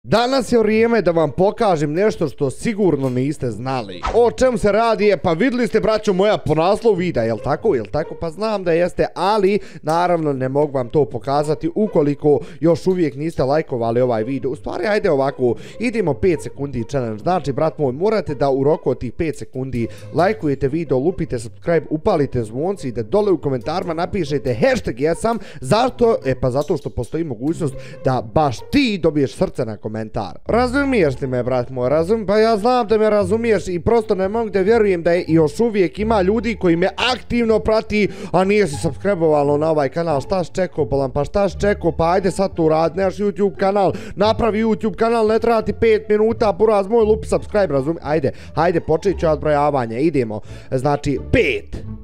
Danas je vrijeme da vam pokažem nešto što sigurno niste znali. O čemu se radi je, pa vidjeli ste, braćo moja, po naslovu videa, jel tako? Pa znam da jeste, ali naravno ne mogu vam to pokazati ukoliko još uvijek niste lajkovali ovaj video. U stvari, ajde ovako, idemo 5 sekundi challenge. Znači, brat moj, morate da u roku od tih 5 sekundi lajkujete video, lupite subscribe, upalite zvonci i da dole u komentarima napišete hashtag jesam. Zašto? Pa zato što postoji mogućnost da baš ti dobiješ srce na komentar. Razumiješ ti me, brat moj, pa ja znam da me razumiješ i prosto ne mogu da vjerujem da je još uvijek ima ljudi koji me aktivno prati, a nije se subscribe-ovalo na ovaj kanal. Šta si čekao, bolan, pa šta si čekao, pa ajde sad tu rad, nemaš YouTube kanal, napravi YouTube kanal, ne treba ti 5 minuta, buraz moj, lupi subscribe, ajde, počet ću odbrojavanje, idemo, znači 5,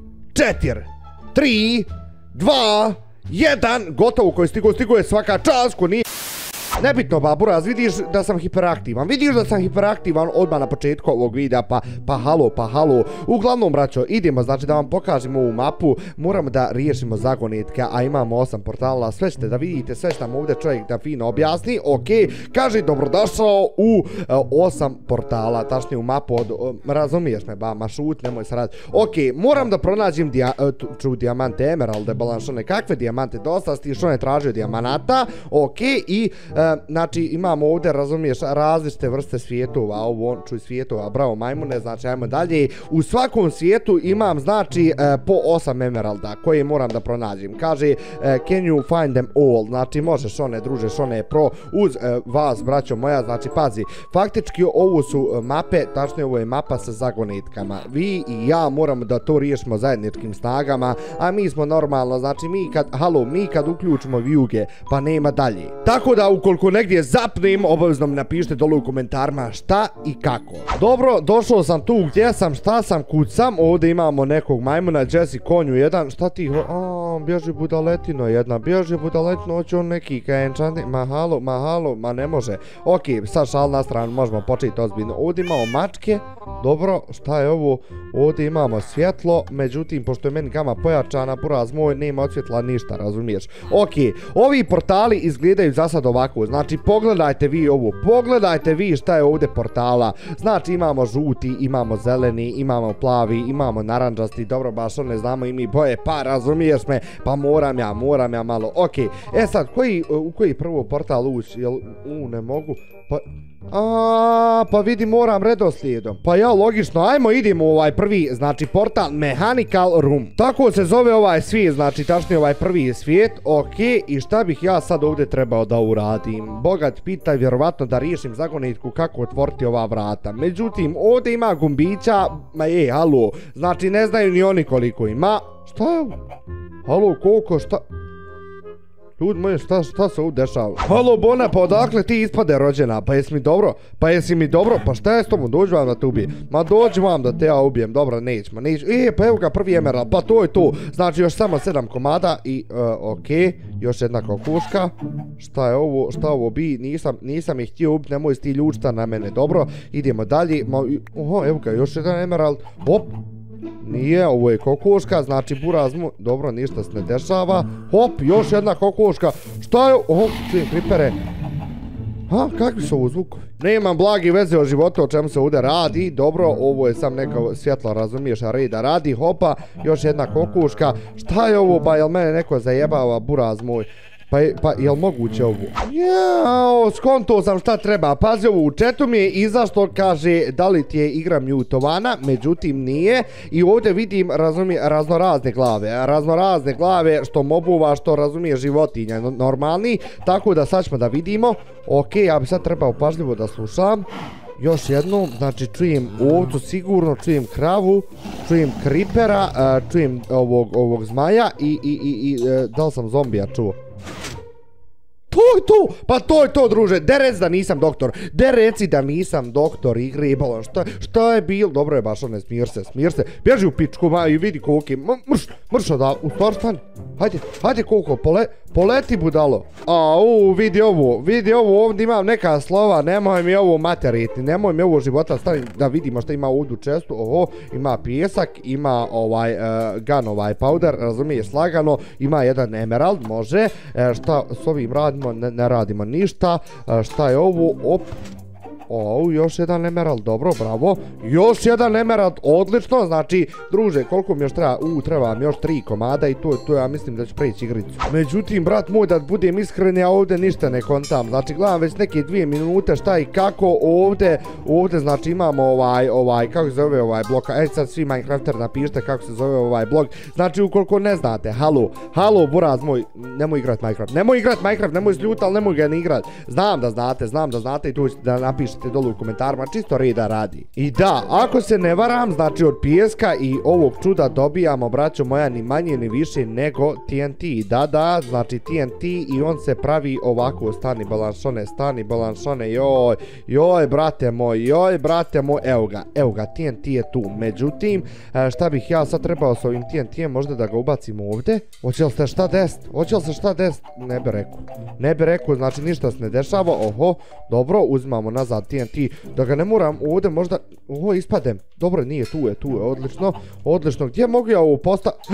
4, 3, 2, 1, gotovo, koji stigo je svaka čast, ko nije... Nebitno, ba, buraz, vidiš da sam hiperaktivan odmah na početku ovog videa, pa halo. Uglavnom, braćo, idemo, znači da vam pokažemo ovu mapu, moramo da riješimo zagonetke, a imamo 8 portala, sve ćete da vidite, sve što nam ovdje čovjek da fino objasni, okej, kaže dobrodošao u 8 portala, tačnije u mapu od, razumiješ me, ba, ma šut, nemoj se raditi, okej, moram da pronađem dijamante, emeralde, balanšo nekakve dijamante, dosta si što ne tražio dijamanata, okej, i znači imamo ovdje, razumiješ, različite vrste svijetova, ovo čuj svijetova, bravo majmune, znači ajmo dalje, u svakom svijetu imam znači po 8 emeralda koje moram da pronađem, kaže can you find them all, znači možeš one družeš, one pro uz vas, braćo moja, znači pazi, faktički ovo su mape, tačnije ovo je mapa sa zagonetkama, vi i ja moramo da to riješimo zajedničkim snagama, a mi smo normalno, znači mi kad uključimo vijuge, pa nema dalje, tako da ukoliko negdje zapnem, obavezno mi napišite dole u komentarima šta i kako. Dobro, došao sam tu gdje sam, šta sam, kud sam, ovdje imamo nekog majmuna, Jesse konju jedan, šta ti, bježi budaletino jedna, hoće on neki kajenčani, ma ne može. Ok, sad šal na stranu, možemo početi ozbiljno. Ovdje imamo mačke, dobro, šta je ovo, ovdje imamo svjetlo, međutim, pošto je meni gama pojačana, buraz moj, nema od svjetla ništa, razumiješ. Ok, ovi portali izgledaju za sad ovako, znači pogledajte vi ovo, pogledajte vi šta je ovdje portala, znači imamo žuti, imamo zeleni, imamo plavi, imamo naranđasti, dobro baš ne znamo i mi boje, pa razumiješ me, pa moram ja malo, ok, sad, u koji prvo portal ući, jel, ne mogu, pa vidi moram redoslijedom, pa ja logično, ajmo idemo u ovaj prvi, znači portal Mechanical Room, tako se zove ovaj svijet, znači tačnije ovaj prvi svijet, ok, i šta bih ja sad ovdje trebao da uradim, bogat pita vjerovatno da riješim zagonetku kako otvoriti ova vrata, međutim ovdje ima gumbića, halo, znači ne znaju ni oni koliko ima, šta je, halo, koliko, šta... Ljudi moji, šta se ovdje dešava? Halo Bona, pa odakle ti ispade rođena? Pa jesi mi dobro? Pa šta je s tobom? Dođi vam da te ubijem. Ma dođi vam da te ja ubijem. Dobro, neću. Pa evo ga prvi emerald. Pa to je to. Znači još samo 7 komada i okej. Još jedna kokuška. Šta je ovo? Šta ovo bi? Nisam ih htio ubiti. Nemoj sti ljučta na mene. Dobro, idemo dalje. Oho, evo ga, još jedan emerald. Hop. Nije, ovo je kokoška, znači buraz mu, dobro, ništa se ne dešava, hop, još jedna kokoška, šta je, čujem kripere, kakvi su ovo zvukovi? Nemam blagi veze o životu o čemu se ovdje radi, dobro, ovo je sam neka svjetlo, razumiješ, a reda radi, hopa, još jedna kokoška, šta je ovo, ba, jel mene neko zajebava, buraz moj? Pa jel moguće ovo? Jao, skonto sam šta treba, pazi ovo, u chatu mi je izašlo, kaže da li ti je igra mutovana, međutim nije, i ovdje vidim, raznorazne glave, što mobova, što razumije životinja, normalni, tako da sad ćemo da vidimo, ok, ja bi sad trebao pažljivo da slušam, još jednom, znači čujem ovcu sigurno, čujem kravu, čujem kripera, čujem ovog zmaja i da li sam zombija čuo? Pa to je to, druže, de reci da nisam doktor igre, balon, šta je bilo, dobro je baš, smir se, bježi u pičku, ma i vidi koliki, mrš da, u stvar stani, hajde koliko, Poleti budalo. Vidi ovo, ovdje imam neka slova, nemoj mi ovo materiti, nemoj mi ovo života staviti da vidimo što ima ovdje u čestu. Oho, ima pijesak, ima gun powder, razumiješ, slagano, ima jedan emerald, može. Šta s ovim radimo? Ne radimo ništa. Šta je ovo? Op. Još jedan emerald, dobro, bravo. Još jedan emerald, odlično. Znači, druže, koliko mi još treba? Treba mi još 3 komada i to ja mislim da ću preći igricu. Međutim, brat moj, da budem iskren, ja ovdje ništa ne kontam. Znači, gledam već neke 2 minute šta i kako ovdje, znači imamo kako se zove ovaj blok. Sad svi Minecrafter napišite kako se zove ovaj blog. Znači, ukoliko ne znate, halo, buraz moj, nemoj igrat Minecraft, nemoj sljuta, ali nemoj ga ni igrat. Znam da znate i tu da napišete dolu u komentarima, čisto reda radi. I da, ako se ne varam, znači od pijeska i ovog čuda dobijamo, braćo moja, ni manje ni više nego TNT. Da, znači TNT i on se pravi ovako, stani balanšone, joj brate moj, evo ga, TNT je tu. Međutim, šta bih ja sad trebao s ovim TNT-em, možda da ga ubacimo ovdje? Hoće li se šta dest? Ne bi rekao, znači ništa se ne dešava. Oho, dobro, uzmamo nazad TNT, da ga ne moram ovdje možda, ispadem, dobro, nije, tu je, odlično, gdje mogu ja ovo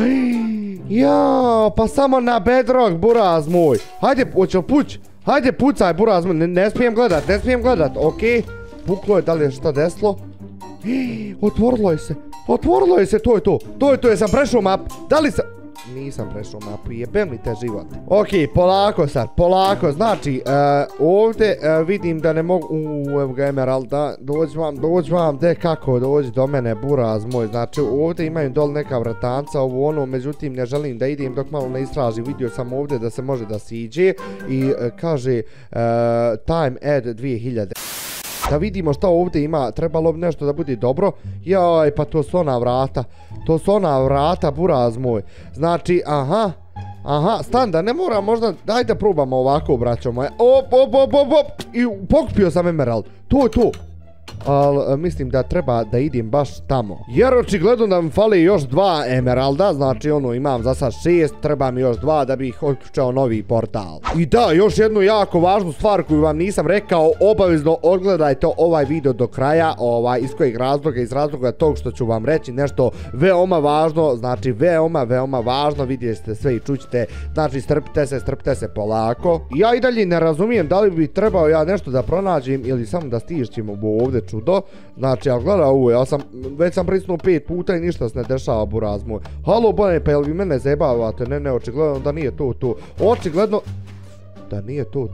pa samo na bedrock, buraz moj, hajde, hoće li puć, hajde pucaj, buraz moj, ne smijem gledat, okej, puklo je, da li je šta desilo, otvorilo je se, to je to, jesam prešao map, da li sam... Nisam prešao mapu, jebem li te život. Ok, polako, znači, ovdje vidim da ne mogu, evo ga emeralda, dođi vam, kako, dođi do mene, buraz moj, znači, ovdje imaju dol neka vratanca, međutim, ne želim da idem dok malo ne istražim, vidio sam ovdje da se može da siđe i kaže, time add 2000. Da vidimo šta ovdje ima, trebalo bi nešto da bude dobro. Jaj, pa to su ona vrata, buraz moj. Znači, aha, standa, ne moram možda, dajte probamo ovako, braćo moje. Op, i pokupio sam emerald, to je to. Ali mislim da treba da idem baš tamo. Jer očigledno da mi fali još 2 emeralda, znači imam za sad 6, treba mi još 2 da bih otključao novi portal. I da, još jednu jako važnu stvar koju vam nisam rekao, obavezno odgledajte ovaj video do kraja, iz kojeg razloga, iz razloga tog što ću vam reći nešto veoma važno, znači veoma važno, vidjeli ste sve i čućete, znači strpite se polako. Ja i dalje ne razumijem da li bi trebao ja nešto da pronađem ili samo da stišćemo ovdje čudo, znači, ali gledaj ovo, već sam prisnuo 5 puta i ništa se ne dešava, buraz moj. Halo, bone, pa jel vi mene zajebavate? Ne, očigledno da nije to. Očigledno da nije to,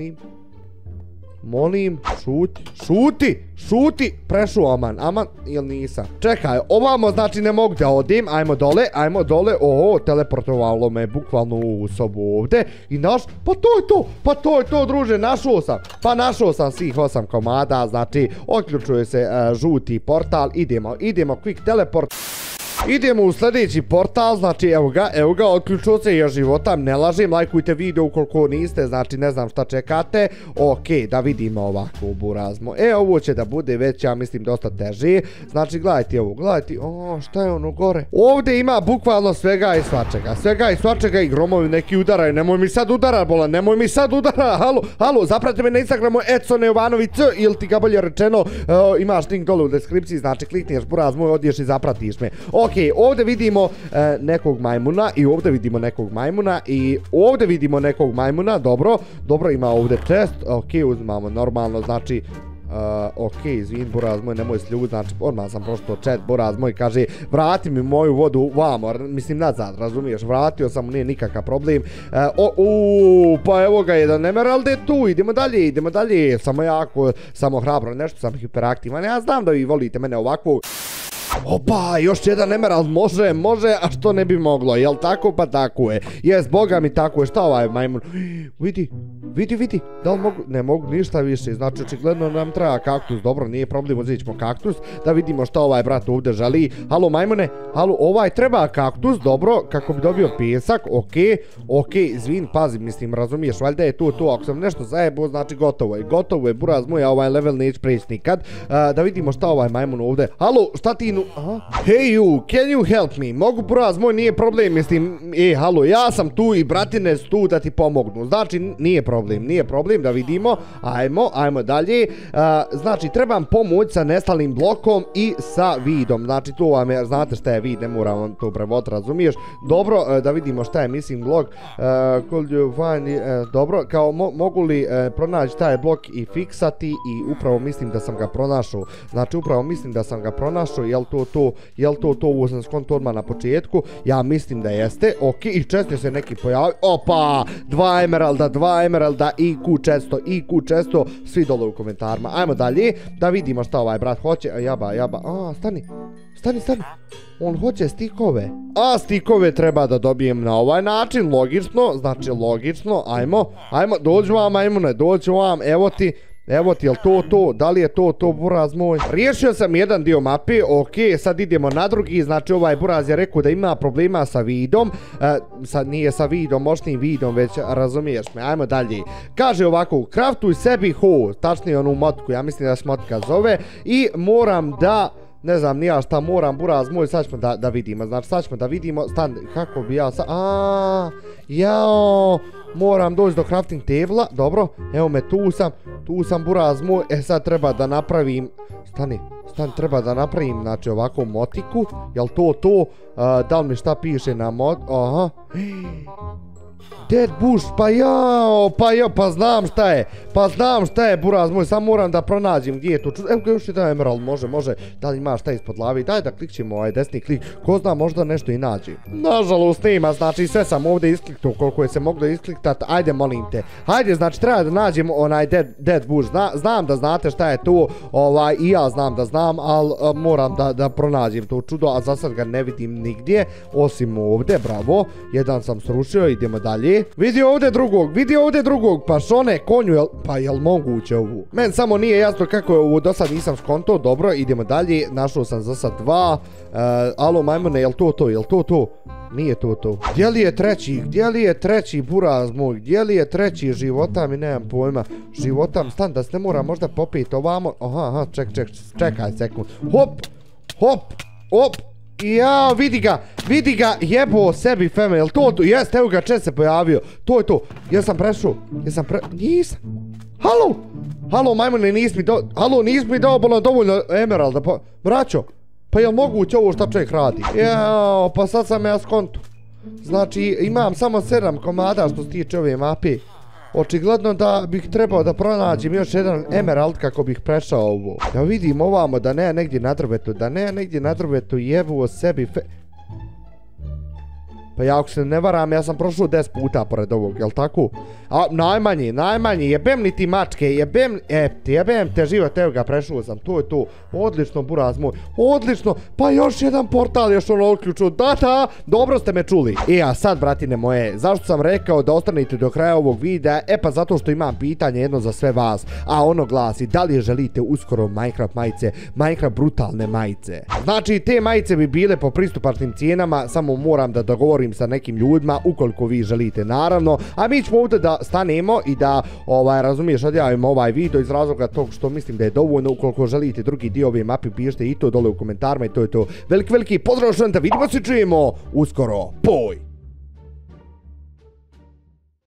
molim, šuti, prešao aman, ili nisam? Čekaj, ovamo, znači ne mogu da odim, ajmo dole, oho, teleportovalo me bukvalno u sobu ovdje i pa to je to, druže, našao sam svih 8 komada, znači, otključuje se žuti portal, idemo, quick teleport. Idemo u sljedeći portal, znači evo ga, otključio se još života, ne lažem, lajkujte video ukoliko niste, znači ne znam šta čekate. Ok, da vidimo ovako burazmo. Ovo će da bude već, ja mislim, dosta teže. Znači gledajte ovo, šta je ono gore? Ovdje ima bukvalno svega i svačega i gromovi neki udaraju, nemoj mi sad udara, bolan, halo, zapratite me na Instagramu, Edson Jovanović, ili ti ga bolje rečeno, imaš link dole u deskripciji, znači klikneš buraz moj, odiješ i zapratiš me. Ok, ovdje vidimo nekog majmuna i ovdje vidimo nekog majmuna i ovdje vidimo nekog majmuna, dobro, ima ovdje chest, ok, uzmamo normalno, znači, ok, izvin, buraz moj, nemoj sljud, znači, odmah sam prošlo chat, buraz moj kaže, vrati mi moju vodu vamo, mislim nazad, razumiješ, vratio sam, nije nikakav problem, pa evo ga jedan emerald je tu, idemo dalje, samo hrabro, nešto sam hiperaktivan, ja znam da vi volite mene ovako. Opa, još jedan emerald, može, a što ne bi moglo, jel tako? Pa tako je. Jes, boga mi tako je, šta ovaj majmun? Vidi, da li mogu? Ne mogu ništa više, znači očigledno nam treba kaktus, dobro, nije problem, uzet ćemo kaktus, da vidimo šta ovaj brat ovdje želi. Halo majmune, ovaj treba kaktus, dobro, kako bi dobio pesak, ok, izvin, pazi, mislim, razumiješ, valjda je to, ako sam nešto zajebo, znači gotovo je, buraz moj, ovaj level neće preći nikad. Da vidimo šta ovaj majmun ovdje, halo, šta ti Hey you, can you help me? Mogu buraz moj, nije problem, mislim, halo, ja sam tu i bratine su tu da ti pomognu. Znači, nije problem, da vidimo. Ajmo dalje. Znači, trebam pomoć sa nestalim blokom i sa vidom. Znači, to vam je, znate šta je vid, ne moram vam to prevod, razumiješ? Dobro, da vidimo šta je missing blok. Dobro, kao mogu li pronaći taj blok i fiksati i upravo mislim da sam ga pronašao. Znači, upravo mislim da sam ga pronašao, jel to, ovo sam skonto odmah na početku, ja mislim da jeste, ok, i često se neki pojavi, opa, 2 emeralda, IQ 400, svi dole u komentarima, ajmo dalje, da vidimo šta ovaj brat hoće, jaba, stani, on hoće stikove, a stikove treba da dobijem na ovaj način, logično, ajmo, dođu vam, evo ti, jel to, da li je to buraz moj? Riješio sam jedan dio mape, ok, sad idemo na drugi, znači ovaj buraz je rekao da ima problema sa vidom, nije sa vidom, moćnim vidom, već razumiješ me, ajmo dalje. Kaže ovako, craftuj sebi ho, tačnije onu motku, ja mislim da se motka zove, i moram da... Ne znam nija šta moram, buraz moj, sad ćemo da vidimo, znači sad ćemo da vidimo, kako bi ja sad, moram doći do crafting table-a, dobro, evo me, tu sam buraz moj, sad treba da napravim, treba da napravim, znači ovako motiku, jel to, da li mi šta piše na aha, Dead bush, pa znam šta je, buraz moj, sam moram da pronađem gdje je to, evo ga još jedan emerald, može, da li ima šta ispod glavi, daj da klikćemo ovaj desni klik, ko zna možda nešto i nađe. Nažalost nema, znači sve sam ovdje iskliknuo koliko je se moglo iskliktat, ajde molim te, znači treba da nađemo onaj dead bush, znam da znate šta je to, i ja znam da znam, ali moram da pronađem to čudo, a za sad ga ne vidim nigdje, osim ovdje, bravo, jedan sam srušio, idemo dalje. Vidi ovdje drugog, pa šone, konju, pa jel moguće ovu? Men samo nije jasno kako je ovo, do sad nisam skonto, dobro, idemo dalje, našao sam za sad 2, alo majmune, jel to? Nije to. Gdje li je treći buraz moj, gdje li je treći, života mi nemam pojma, stan da se ne mora možda popiti ovamo, čekaj sekund, hop, jao, vidi ga, jebo sebi feme, jel to, jest, evo ga, čet se pojavio, to je to, jesam prešao, nisam, halo, majmune, nisi mi dao dovoljno emeralda, pa, braćo, pa jel moguće ovo šta čovjek radi, jao, pa sad sam ja skonto, znači, imam samo 7 komada što se tiče ove mape, očigledno da bih trebao da pronađem još jedan emerald kako bih prešao ovo. Ja vidim ovamo da ne negdje na drvetu, jebu o sebi Pa ja ako se ne varam, ja sam prošao 10 puta pored ovog, jel tako? A najmanji, jebem li ti mačke, jebem te život, evo ga, prešao sam, to je to, odlično buraz moj, odlično, pa još jedan portal još ono uključio, da, dobro ste me čuli. A sad, bratine moje, zašto sam rekao da ostanete do kraja ovog videa? Pa zato što imam pitanje jedno za sve vas, a ono glasi, da li želite uskoro Minecraft majice, Minecraft brutalne majice? Znači, te majice bi bile po pristupačnim cijenama, samo moram da dogovorim sa nekim ljudima, ukoliko vi želite, naravno, a mi ćemo ovdje da stanemo i da, razumiješ, odjavimo ovaj video iz razloga tog što mislim da je dovoljno. Ukoliko želite drugi dio ove mape, pišite i to dole u komentarima i to je to. Veliki pozdrav, da vidimo se, čujemo uskoro, poj!